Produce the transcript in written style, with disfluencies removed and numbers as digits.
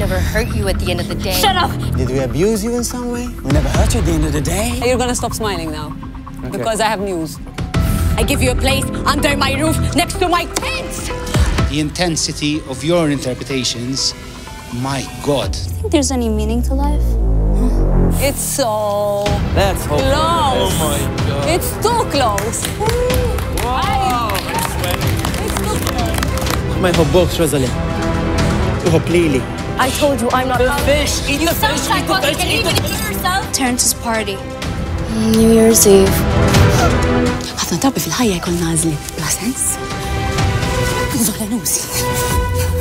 never hurt you at the end of the day. Shut up! Did we abuse you in some way? We never hurt you at the end of the day. You're gonna stop smiling now. Okay. Because I have news. I give you a place under my roof next to my tent! The intensity of your interpretations, my God. Do you think there's any meaning to life? It's so Let's hope. close. Oh my God. It's too close. Wow. It's too close. ما يحبوكش رزلة. يحب ليلي. I told you I'm not The fish. Eat You the sound fish. Eat the psychotic. fish. Can you Eat the even fish. hear yourself? Terrence's party. New Year's Eve. ħafna drabi fil-ħajja jkun nażli. Bla sens. Zola nusi.